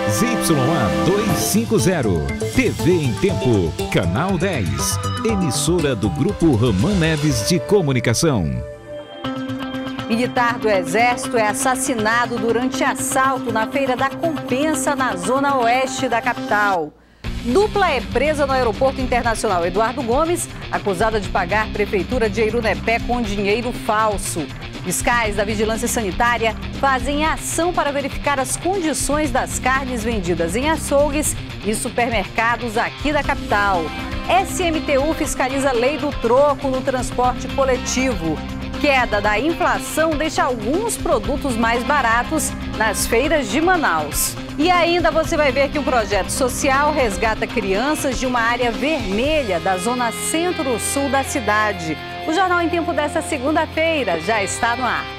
ZYA 250, TV em Tempo, Canal 10, emissora do Grupo Ramã Neves de Comunicação. Militar do Exército é assassinado durante assalto na Feira da Compensa, na zona oeste da capital. Dupla é presa no Aeroporto Internacional Eduardo Gomes, acusada de pagar prefeitura de Eirunepé com dinheiro falso. Fiscais da Vigilância Sanitária fazem ação para verificar as condições das carnes vendidas em açougues e supermercados aqui da capital. SMTU fiscaliza a lei do troco no transporte coletivo. Queda da inflação deixa alguns produtos mais baratos nas feiras de Manaus. E ainda você vai ver que um projeto social resgata crianças de uma área vermelha da zona centro-sul da cidade. O Jornal em Tempo desta segunda-feira já está no ar.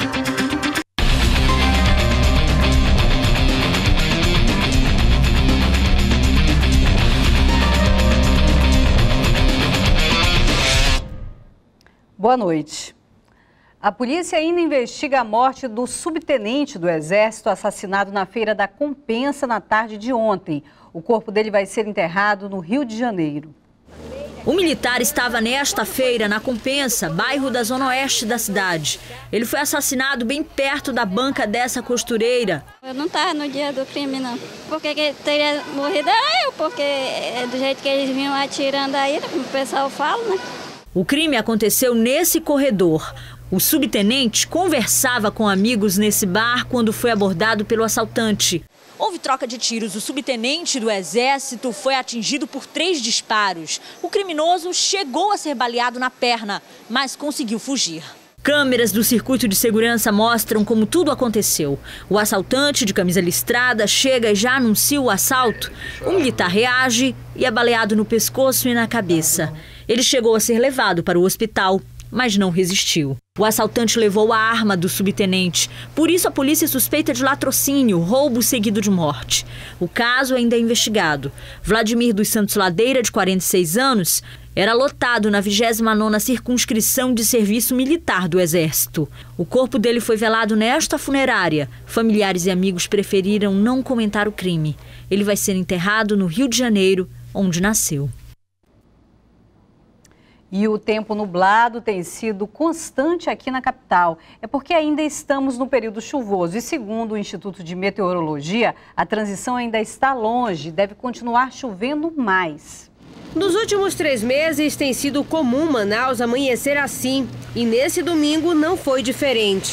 Boa noite. A polícia ainda investiga a morte do subtenente do Exército assassinado na Feira da Compensa na tarde de ontem. O corpo dele vai ser enterrado no Rio de Janeiro. O militar estava nesta feira na Compensa, bairro da zona oeste da cidade. Ele foi assassinado bem perto da banca dessa costureira. Eu não estava no dia do crime, não. Porque quem teria morrido era eu, porque é do jeito que eles vinham atirando aí, como o pessoal fala, né? O crime aconteceu nesse corredor. O subtenente conversava com amigos nesse bar quando foi abordado pelo assaltante. Houve troca de tiros. O subtenente do Exército foi atingido por 3 disparos. O criminoso chegou a ser baleado na perna, mas conseguiu fugir. Câmeras do circuito de segurança mostram como tudo aconteceu. O assaltante, de camisa listrada, chega e já anuncia o assalto. O militar reage e é baleado no pescoço e na cabeça. Ele chegou a ser levado para o hospital, mas não resistiu. O assaltante levou a arma do subtenente. Por isso, a polícia suspeita de latrocínio, roubo seguido de morte. O caso ainda é investigado. Vladimir dos Santos Ladeira, de 46 anos, era lotado na 29ª circunscrição de serviço militar do Exército. O corpo dele foi velado nesta funerária. Familiares e amigos preferiram não comentar o crime. Ele vai ser enterrado no Rio de Janeiro, onde nasceu. E o tempo nublado tem sido constante aqui na capital. É porque ainda estamos no período chuvoso e, segundo o Instituto de Meteorologia, a transição ainda está longe, deve continuar chovendo mais. Nos últimos 3 meses tem sido comum Manaus amanhecer assim e nesse domingo não foi diferente.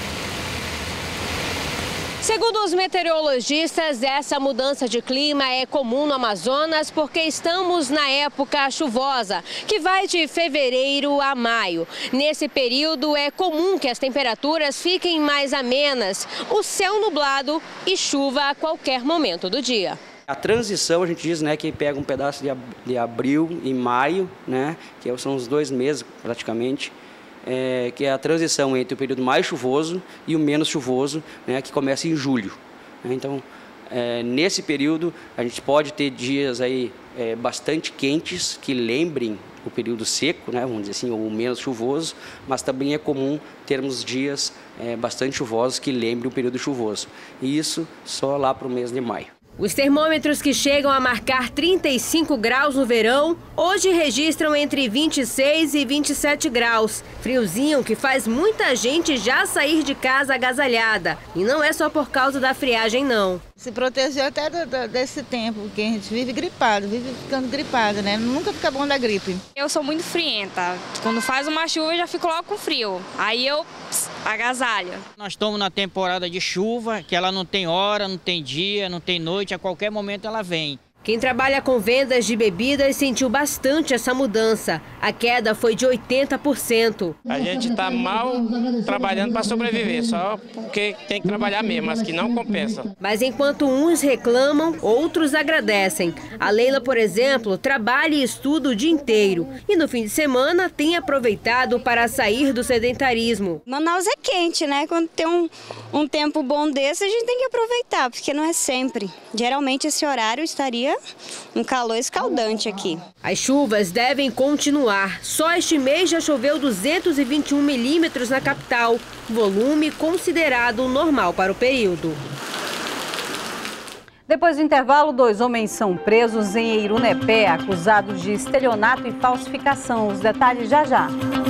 Segundo os meteorologistas, essa mudança de clima é comum no Amazonas porque estamos na época chuvosa, que vai de fevereiro a maio. Nesse período é comum que as temperaturas fiquem mais amenas, o céu nublado e chuva a qualquer momento do dia. A transição, a gente diz, né, que pega um pedaço de abril e maio, né, que são os 2 meses praticamente. Que é a transição entre o período mais chuvoso e o menos chuvoso, né, que começa em julho. Então, nesse período, a gente pode ter dias aí, bastante quentes, que lembrem o período seco, né, vamos dizer assim, ou menos chuvoso, mas também é comum termos dias bastante chuvosos que lembrem o período chuvoso. E isso só lá para o mês de maio. Os termômetros que chegam a marcar 35 graus no verão, hoje registram entre 26 e 27 graus. Friozinho que faz muita gente já sair de casa agasalhada. E não é só por causa da friagem, não. Se proteger até desse tempo, porque a gente vive gripado, vive ficando gripado, né? Nunca fica bom da gripe. Eu sou muito frienta. Quando faz uma chuva, eu já fico logo com frio. Aí eu agasalho. Nós estamos na temporada de chuva, que ela não tem hora, não tem dia, não tem noite, a qualquer momento ela vem. Quem trabalha com vendas de bebidas sentiu bastante essa mudança. A queda foi de 80%. A gente está mal trabalhando para sobreviver, só porque tem que trabalhar mesmo, mas que não compensa. Mas enquanto uns reclamam, outros agradecem. A Leila, por exemplo, trabalha e estuda o dia inteiro. E no fim de semana tem aproveitado para sair do sedentarismo. Manaus é quente, né? Quando tem um tempo bom desse, a gente tem que aproveitar, porque não é sempre. Geralmente esse horário estaria um calor escaldante aqui. As chuvas devem continuar. Só este mês já choveu 221 milímetros na capital, volume considerado normal para o período. Depois do intervalo, 2 homens são presos em Eirunepé, acusados de estelionato e falsificação. Os detalhes já já.